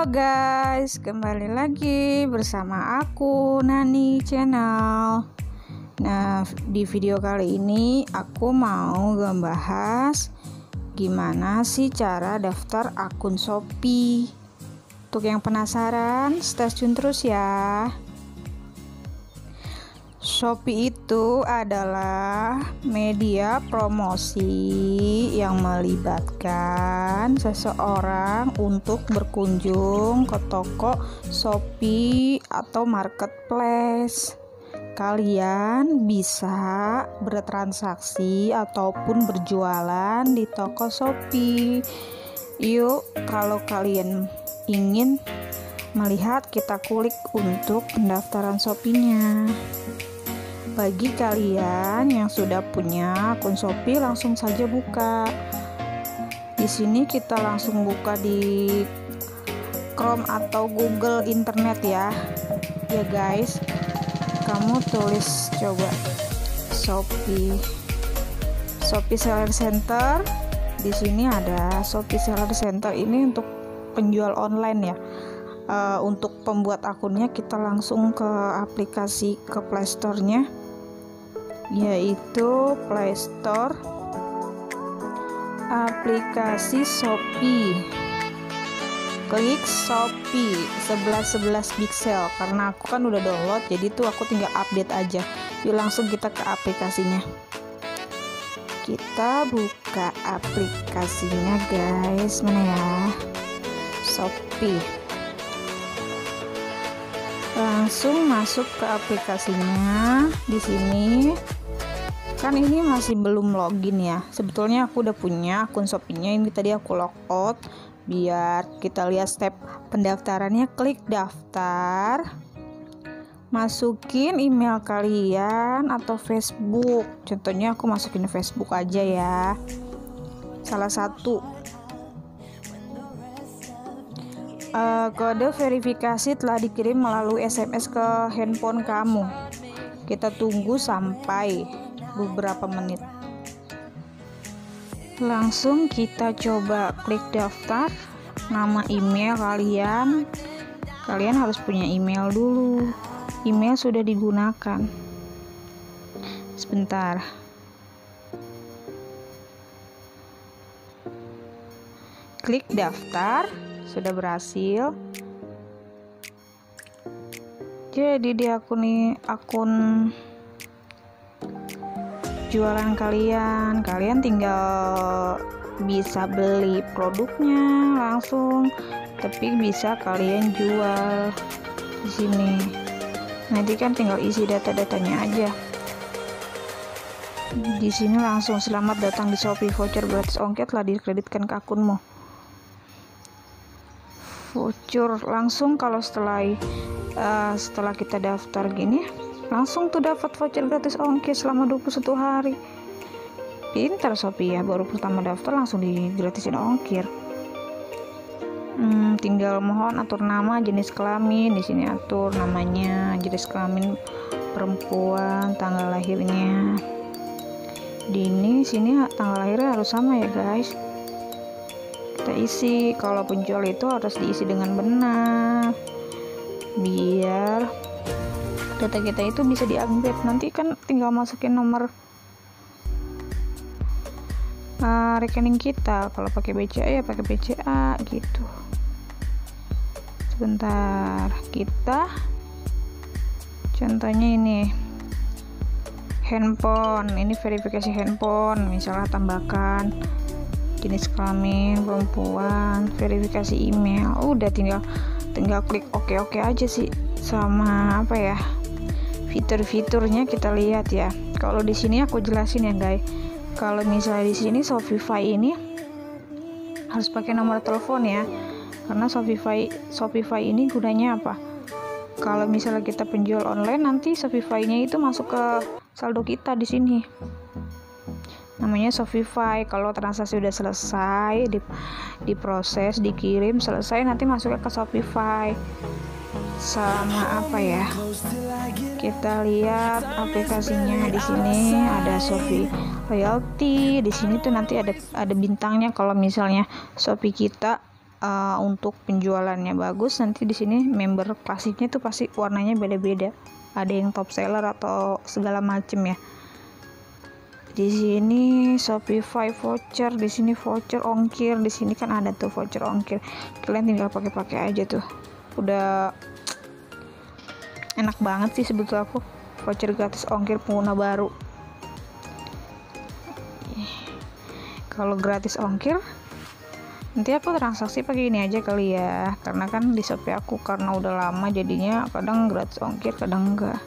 guys, kembali lagi bersama aku Nani Channel. Nah, di video kali ini aku mau membahas gimana sih cara daftar akun Shopee. Untuk yang penasaran, stay tune terus ya. Shopee itu adalah media promosi yang melibatkan seseorang untuk berkunjung ke toko Shopee atau marketplace. Kalian bisa bertransaksi ataupun berjualan di toko Shopee. Yuk, kalau kalian ingin melihat, kita klik untuk pendaftaran Shopee-nya. Bagi kalian yang sudah punya akun Shopee, langsung saja buka. Di sini kita langsung buka di Chrome atau Google Internet ya. Ya guys, kamu tulis coba Shopee Seller Center. Di sini ada Shopee Seller Center, ini untuk penjual online ya. Untuk pembuat akunnya kita langsung ke aplikasi, ke Play Store-nya, yaitu Play Store aplikasi Shopee. Klik Shopee 1111 pixel, karena aku kan udah download, jadi tuh aku tinggal update aja. Yuk langsung kita ke aplikasinya. Kita buka aplikasinya guys, mana ya? Shopee. Langsung masuk ke aplikasinya. Di sini kan ini masih belum login ya. Sebetulnya aku udah punya akun Shopee-nya, ini tadi aku logout. Biar kita lihat step pendaftarannya, klik daftar. Masukin email kalian atau Facebook. Contohnya aku masukin Facebook aja ya. Salah satu. Kode verifikasi telah dikirim melalui SMS ke handphone kamu. Kita tunggu sampai beberapa menit. Langsung kita coba klik daftar. Nama email kalian harus punya email dulu. Email sudah digunakan. Sebentar. Klik daftar. Sudah berhasil. Jadi di akun jualan kalian tinggal bisa beli produknya langsung, tapi bisa kalian jual di sini. Nanti kan tinggal isi data-datanya aja. Di sini langsung selamat datang di Shopee, voucher gratis ongkir telah dikreditkan ke akunmu. Voucher langsung, kalau setelah kita daftar gini, langsung tuh dapat voucher gratis ongkir selama 21 hari. Pintar Shopee ya, baru pertama daftar langsung digratisin ongkir. Tinggal mohon atur nama, jenis kelamin. Di sini atur namanya, jenis kelamin perempuan, tanggal lahirnya. Sini tanggal lahirnya harus sama ya guys. Kita isi, kalau penjual itu harus diisi dengan benar biar data kita itu bisa diupdate. Nanti kan tinggal masukin nomor rekening kita. Kalau pakai BCA ya pakai BCA gitu. Sebentar, kita contohnya ini handphone, ini verifikasi handphone, misalnya tambahkan jenis kelamin perempuan, verifikasi email. Udah tinggal klik oke aja sih. Sama apa ya, fitur-fiturnya kita lihat ya. Kalau di sini aku jelasin ya guys. Kalau misalnya di sini Shopify ini harus pakai nomor telepon ya. Karena Shopify ini gunanya apa? Kalau misalnya kita penjual online, nanti Shopify-nya itu masuk ke saldo kita di sini. Namanya Shopify. Kalau transaksi udah selesai, diproses, dikirim, selesai, nanti masuknya ke Shopify. Sama apa ya, kita lihat aplikasinya. Di sini ada Shopee Loyalty. Di sini tuh nanti ada bintangnya. Kalau misalnya Shopee kita untuk penjualannya bagus, nanti di sini member klasiknya tuh pasti warnanya beda-beda, ada yang top seller atau segala macem ya. Di sini Shopify voucher, di sini voucher ongkir, di sini kan ada tuh voucher ongkir, kalian tinggal pakai aja tuh, udah enak banget sih sebetulnya aku voucher gratis ongkir pengguna baru. Kalau gratis ongkir nanti aku transaksi pakai ini aja kali ya, karena kan di Shopee aku karena udah lama jadinya kadang gratis ongkir kadang enggak.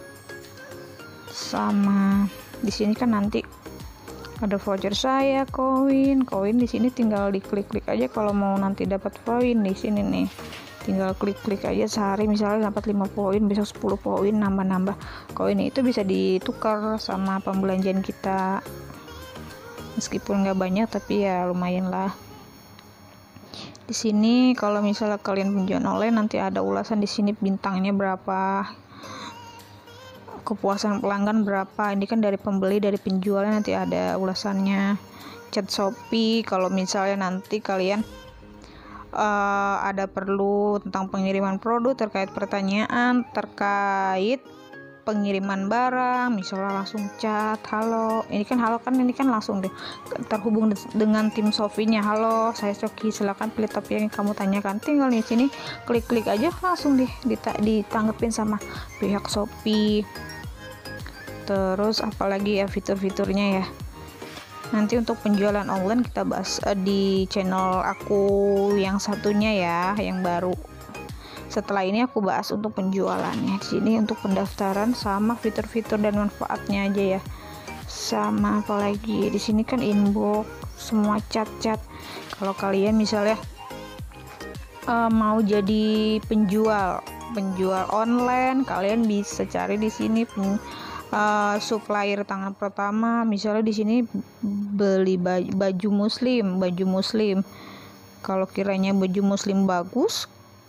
Sama di sini kan nanti ada voucher saya, koin di sini tinggal diklik-klik aja kalau mau nanti dapat poin. Di sini nih tinggal klik-klik aja, sehari misalnya dapat 5 poin, besok 10 poin, nambah koin itu bisa ditukar sama pembelanjaan kita, meskipun nggak banyak tapi ya lumayan lah. Di sini kalau misalnya kalian penjual online nanti ada ulasan di sini, bintangnya berapa, kepuasan pelanggan berapa. Ini kan dari pembeli, dari penjual nanti ada ulasannya. Chat Shopee kalau misalnya nanti kalian ada perlu tentang pengiriman produk, terkait pertanyaan terkait pengiriman barang, misalnya langsung chat, halo, ini kan langsung deh terhubung dengan tim Shopee-nya. Halo, saya Coki, silakan pilih topik yang kamu tanyakan. Tinggal di sini klik-klik aja langsung deh ditanggepin sama pihak Shopee. Terus apalagi ya fitur-fiturnya ya, nanti untuk penjualan online kita bahas di channel aku yang satunya ya, yang baru. Setelah ini aku bahas untuk penjualannya. Di sini untuk pendaftaran sama fitur-fitur dan manfaatnya aja ya. Sama apalagi di sini kan inbox, semua chat-chat. Kalau kalian misalnya mau jadi penjual online, kalian bisa cari di sini supplier tangan pertama. Misalnya di sini beli baju muslim. Kalau kiranya baju muslim bagus,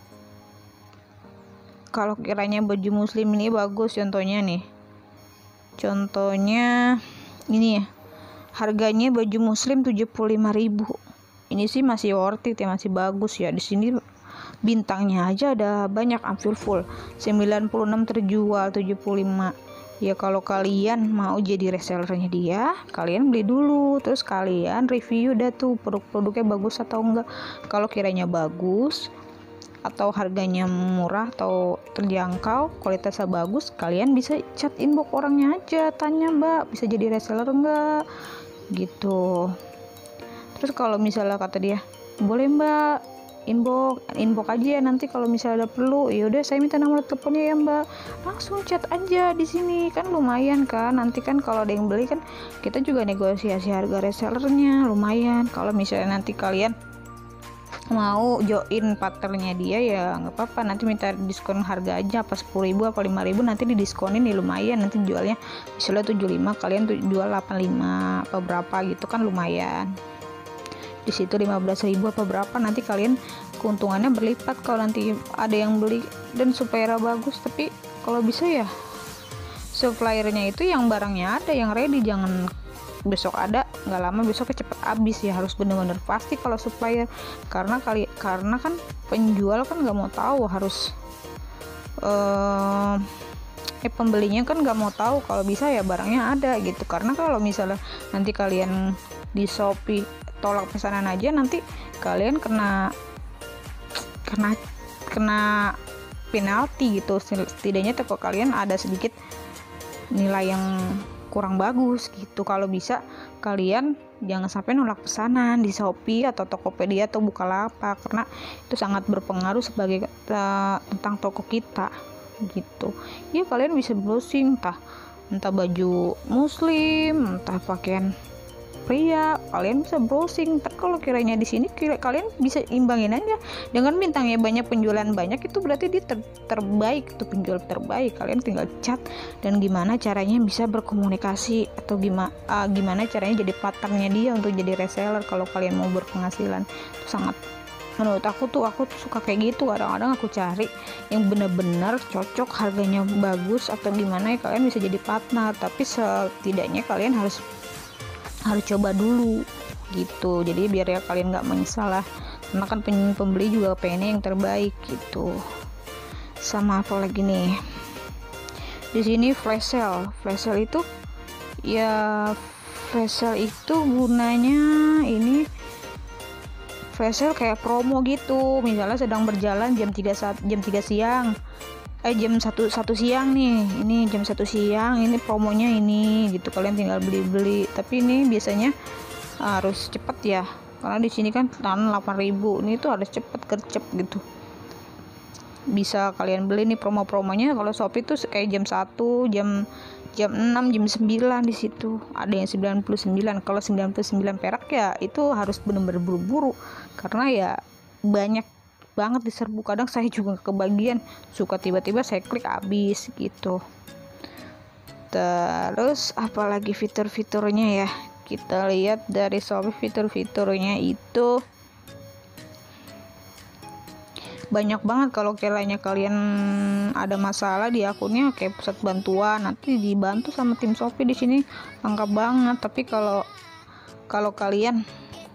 ini bagus, contohnya ini ya, harganya baju muslim 75.000. Ini sih masih worth it ya, masih bagus ya. Di sini bintangnya aja ada banyak, hampir full, 96 terjual, 75. Ya kalau kalian mau jadi resellernya dia, kalian beli dulu, terus kalian review dah tuh produk-produknya bagus atau enggak. Kalau kiranya bagus atau harganya murah atau terjangkau, kualitasnya bagus, kalian bisa chat inbox orangnya aja, tanya, Mbak bisa jadi reseller enggak gitu. Terus kalau misalnya kata dia, boleh Mbak, inbox aja, nanti kalau misalnya ada perlu, yaudah saya minta nomor teleponnya ya Mbak, langsung chat aja di sini. Kan lumayan kan, nanti kan kalau ada yang beli kan kita juga negosiasi harga resellernya, lumayan. Kalau misalnya nanti kalian mau join partnernya dia ya nggak apa-apa, nanti minta diskon harga aja, apa 10.000 apa 5.000 nanti didiskonin nih, lumayan. Nanti jualnya misalnya 75, kalian jual 85 apa berapa gitu kan, lumayan. Di situ 15.000 apa berapa, nanti kalian keuntungannya berlipat kalau nanti ada yang beli. Dan supplier bagus, tapi kalau bisa ya suppliernya itu yang barangnya ada, yang ready, jangan besok ada, nggak lama besoknya cepet habis ya, harus bener-bener pasti kalau supplier. Karena kan penjual kan nggak mau tahu, harus pembelinya kan nggak mau tahu kalau bisa ya barangnya ada gitu. Karena kalau misalnya nanti kalian di Shopee tolak pesanan aja, nanti kalian kena penalti gitu. Setidaknya toko kalian ada sedikit nilai yang kurang bagus gitu. Kalau bisa kalian jangan sampai nolak pesanan di Shopee atau Tokopedia atau Bukalapak, karena itu sangat berpengaruh sebagai tentang toko kita gitu. Ya kalian bisa browsing entah baju muslim, entah pakaian pria, kalian bisa browsing. Ntar kalau kiranya di sini kalian bisa imbangin aja dengan bintangnya banyak, penjualan banyak, itu berarti dia terbaik, itu penjual terbaik. Kalian tinggal chat dan gimana caranya bisa berkomunikasi atau gimana caranya jadi partnernya dia untuk jadi reseller kalau kalian mau berpenghasilan. Itu sangat, menurut aku tuh suka kayak gitu. Kadang-kadang aku cari yang benar-benar cocok, harganya bagus atau gimana ya, kalian bisa jadi partner. Tapi setidaknya kalian harus coba dulu gitu. Jadi biar ya kalian nggak menyesal lah. karena kan pembeli juga pengen yang terbaik gitu. Sama apa lagi nih, di sini flash sale itu ya, flash sale itu gunanya ini, flash sale kayak promo gitu. Misalnya sedang berjalan jam 3 siang, jam 1 siang nih, ini jam 1 siang, ini promonya ini gitu, kalian tinggal beli. Tapi ini biasanya harus cepet ya, karena di sini kan 8.000, ini tuh harus cepet gercep gitu. Bisa kalian beli nih promo-promonya. Kalau Shopee tuh kayak jam 1, jam 6, jam 9 di situ. Ada yang 99. Kalau 99 perak ya itu harus benar-benar buru-buru, karena ya banyak banget diserbu. Kadang saya juga kebagian, suka tiba-tiba saya klik habis gitu. Terus apalagi fitur-fiturnya ya, kita lihat dari Shopee. Fitur-fiturnya itu banyak banget. Kalau kiranya kalian ada masalah di akunnya, kayak pusat bantuan, nanti dibantu sama tim Shopee. Di sini lengkap banget. Tapi kalau kalian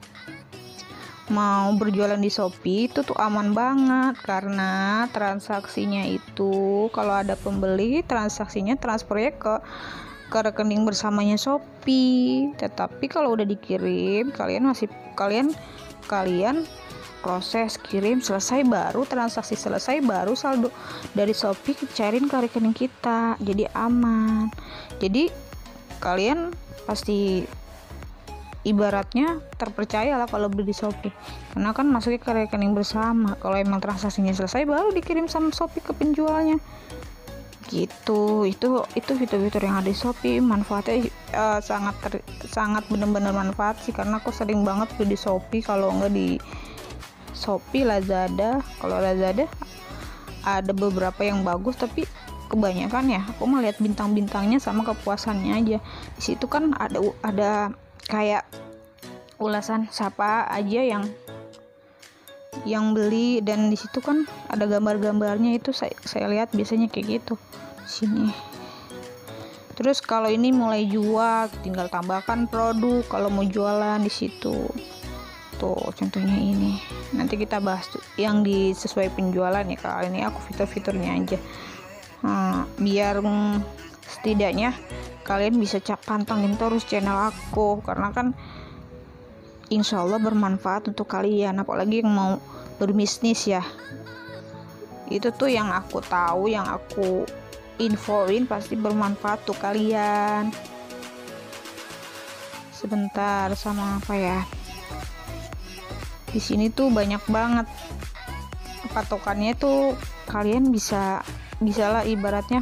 mau berjualan di Shopee itu tuh aman banget, karena transaksinya itu kalau ada pembeli, transaksinya transfernya ke rekening bersamanya Shopee. Tetapi kalau udah dikirim, kalian proses kirim selesai, baru transaksi selesai, baru saldo dari Shopee cairin ke rekening kita, jadi aman. Jadi kalian pasti ibaratnya terpercaya lah kalau beli di Shopee, karena kan masuknya ke rekening bersama. Kalau emang transaksinya selesai, baru dikirim sama Shopee ke penjualnya gitu. Itu fitur-fitur yang ada di Shopee. Manfaatnya sangat benar-benar manfaat sih, karena aku sering banget beli di Shopee. Kalau enggak di Shopee, Lazada. Kalau Lazada ada beberapa yang bagus, tapi kebanyakan ya aku melihat bintang-bintangnya sama kepuasannya aja. Di situ kan ada kayak ulasan siapa aja yang beli, dan di situ kan ada gambar-gambarnya. Itu saya lihat biasanya kayak gitu sini. Terus kalau ini mulai jual, tinggal tambahkan produk kalau mau jualan di situ. Tuh contohnya ini, nanti kita bahas tuh yang sesuai penjualan ya. Kali ini aku fitur-fiturnya aja, biar setidaknya kalian bisa pantengin terus channel aku, karena kan insya Allah bermanfaat untuk kalian, apalagi yang mau berbisnis ya. Itu tuh yang aku tahu, yang aku infoin pasti bermanfaat tuh kalian. Sebentar, sama apa ya, di sini tuh banyak banget patokannya tuh. Kalian bisa lah ibaratnya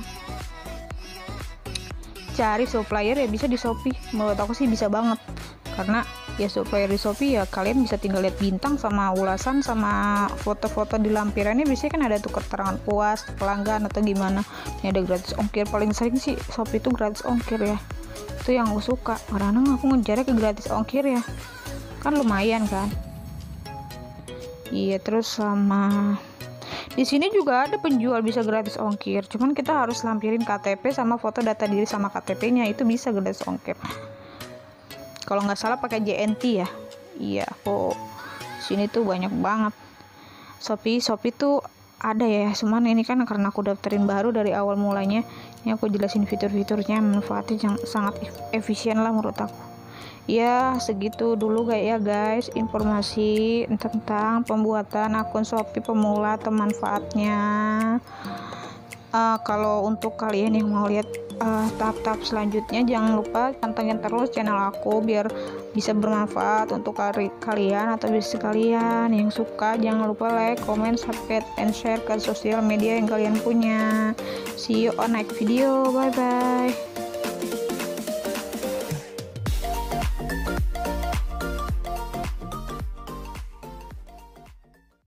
cari supplier ya, bisa di Shopee. Menurut aku sih bisa banget, karena ya supplier di Shopee ya kalian bisa tinggal lihat bintang sama ulasan sama foto-foto di lampirannya. Biasanya kan ada tuh keterangan puas pelanggan atau gimana. Ini ada gratis ongkir. Paling sering sih Shopee itu gratis ongkir ya, itu yang aku suka, karena aku ngejarnya ke gratis ongkir ya, kan lumayan kan. Iya, terus sama di sini juga ada penjual bisa gratis ongkir, cuman kita harus lampirin KTP sama foto data diri sama KTP-nya, itu bisa gratis ongkir. Kalau nggak salah pakai JNT ya. Iya, sini tuh banyak banget. Shopee tuh ada ya, cuman ini kan karena aku daftarin baru dari awal mulanya, ini aku jelasin fitur-fiturnya. Manfaatnya sangat efisien lah menurut aku. Ya segitu dulu guys informasi tentang pembuatan akun Shopee pemula atau manfaatnya. Kalau untuk kalian yang mau lihat tahap-tahap selanjutnya, jangan lupa pantengin terus channel aku biar bisa bermanfaat untuk kalian atau bisnis kalian. Yang suka jangan lupa like, comment, subscribe, and share ke sosial media yang kalian punya. See you on next video. Bye bye.